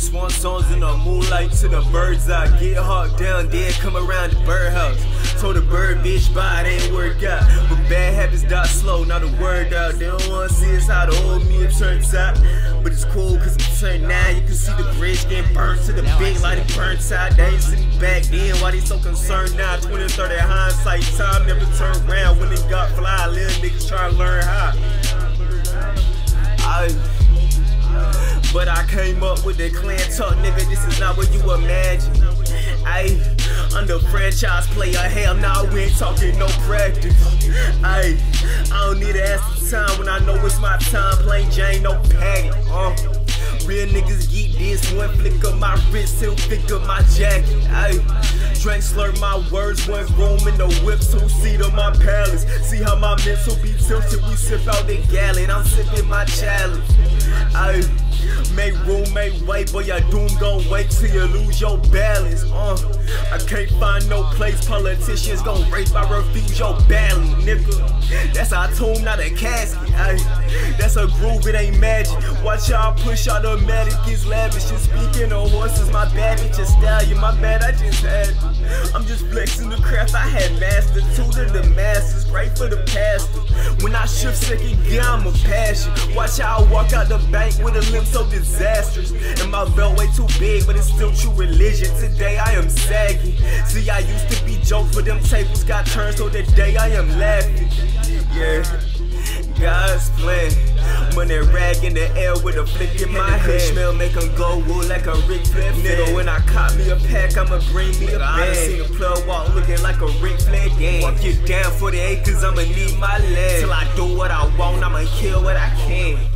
Swan songs in the moonlight to the bird's eye. Get hawked down, dead, come around the birdhouse. Told the bird bitch bye, it ain't work out. But bad habits die slow, now the word out. They don't wanna see us how the old me turns out. But it's cool cause I'm turned now. You can see the bridge getting burnt to the big light, it burns out. They ain't sitting back then, why they so concerned now? 20 30 hindsight, time never turn around. When it got fly, little niggas try to learn how. But I came up with the clan talk, nigga, this is not what you imagine. I'm the franchise player, hell nah, we ain't talking no practice. I don't need to ask the time when I know it's my time. Plain Jane, no padding. Real niggas geek this, one flick of my wrist, he'll flick of my jacket. Drank slur my words, one room in the whip, 2 seat on my palace. See how my mental be tilted, we sip out the gallon, I'm sipping my challenge. Make room, make way, boy, your doom gon' wait till you lose your balance. I can't find no place, politicians gon' rape, I refuse your ballot, nigga. That's our tomb, not a casket. That's a groove, it ain't magic. Watch y'all push automatic, it's lavish. And speaking of horses, my bad, it's a stallion, my bad, I just had it. I'm just flexing the craft, I had mastered. Two to the masters, pray for the pastor. When I shift second gear, I'm a passion. Watch how I walk out the bank with a limp so disastrous. And my belt way too big, but it's still true religion. Today I am sagging. See, I used to be jokes, but them tables got turned, so today I am laughing. Yeah, God's plan. Money rag in the air with a flick in my head. Smell make 'em go wool like a Ric Flair. Nigga, when I cop me a pack, I'ma bring me a bag. I seen a plug walk looking like a Ric Flair game. Walk you down for the acres, I'ma need my legs. Till I do what I want, I'ma kill what I can.